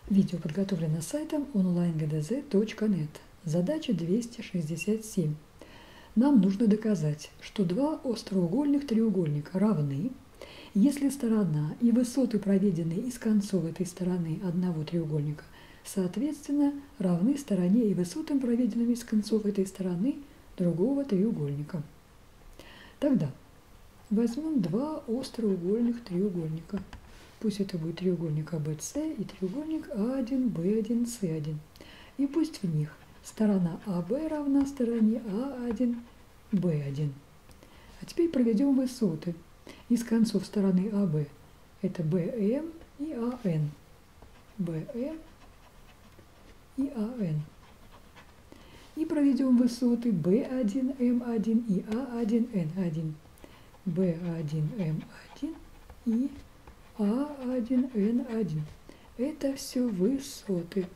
Видео подготовлено сайтом onlinegdz.net. Задача 267. Нам нужно доказать, что два остроугольных треугольника равны, если сторона и высоты, проведенные из концов этой стороны одного треугольника, соответственно, равны стороне и высотам, проведенным из концов этой стороны другого треугольника. Тогда возьмем два остроугольных треугольника. Пусть это будет треугольник ABC и треугольник А1, Б1, С1. И пусть в них сторона АБ равна стороне А1, Б1. А теперь проведем высоты из концов стороны АБ. Это БМ и АН. БМ и АН. И проведем высоты B1, М1 и А1, Н1. B1, М1 и А1, Н1. Это все высоты.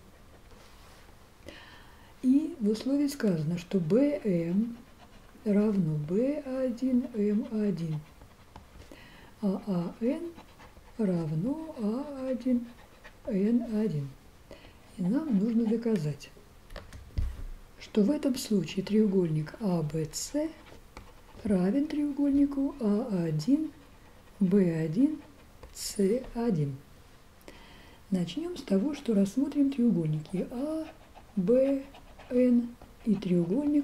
И в условии сказано, что BM равно B1, М1, а АН равно А1, Н1. И нам нужно доказать, что в этом случае треугольник ABC равен треугольнику А1, Б1, С1. Начнем с того, что рассмотрим треугольники А, Б, Н и треугольник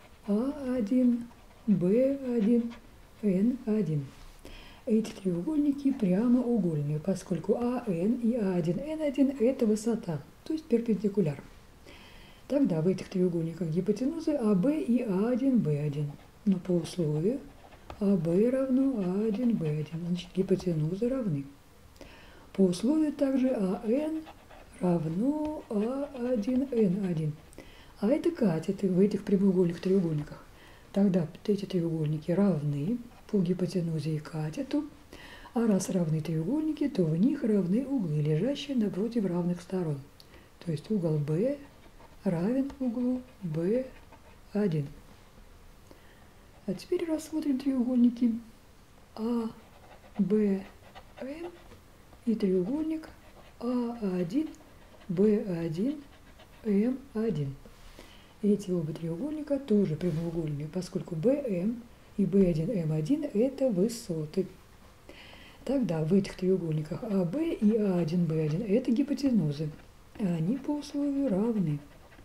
А1, Б1, Н1. Эти треугольники прямоугольные, поскольку АН и А1, Н1 – это высота, то есть перпендикуляр. Тогда в этих треугольниках гипотенузы АБ и А1, Б1. Но по условию АБ равно А1, Б1, значит гипотенузы равны. По условию также АН равно А1, Н1. А это катеты в этих прямоугольных треугольниках. Тогда эти треугольники равны по гипотенузе и катету. А раз равны треугольники, то в них равны углы, лежащие напротив равных сторон. То есть угол Б равен углу B1. А теперь рассмотрим треугольники А, Б, М и треугольник А1, Б1, М1. Эти оба треугольника тоже прямоугольные, поскольку БМ и B1, М1 – это высоты. Тогда в этих треугольниках АБ и А1, Б1 – это гипотенузы. Они по условию равны.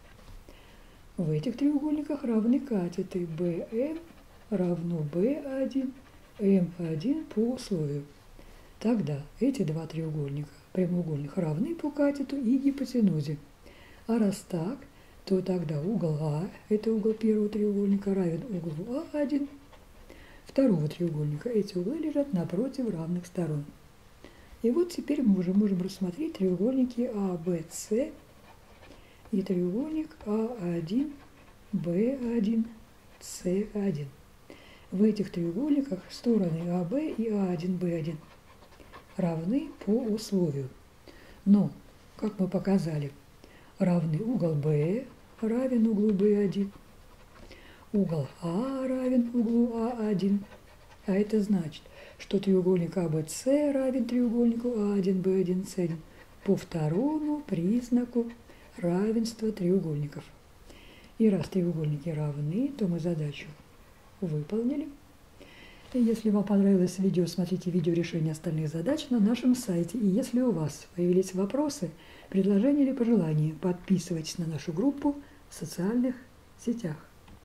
В этих треугольниках равны катеты BM равно B1, M1 по условию. Тогда эти два треугольника прямоугольных равны по катету и гипотенузе. А раз так, то тогда угол А, это угол первого треугольника, равен углу А1 второго треугольника. Эти углы лежат напротив равных сторон. И вот теперь мы уже можем рассмотреть треугольники ABC и треугольник А1, Б1, С1. В этих треугольниках стороны АБ и А1, Б1 равны по условию. Но, как мы показали, равный угол Б равен углу Б1, угол А равен углу А1. А это значит, что треугольник АБС равен треугольнику А1, Б1, С1 по второму признаку равенства треугольников. И раз треугольники равны, то мы задачу выполнили. И если вам понравилось видео, смотрите видео решения остальных задач на нашем сайте. И если у вас появились вопросы, предложения или пожелания, подписывайтесь на нашу группу в социальных сетях.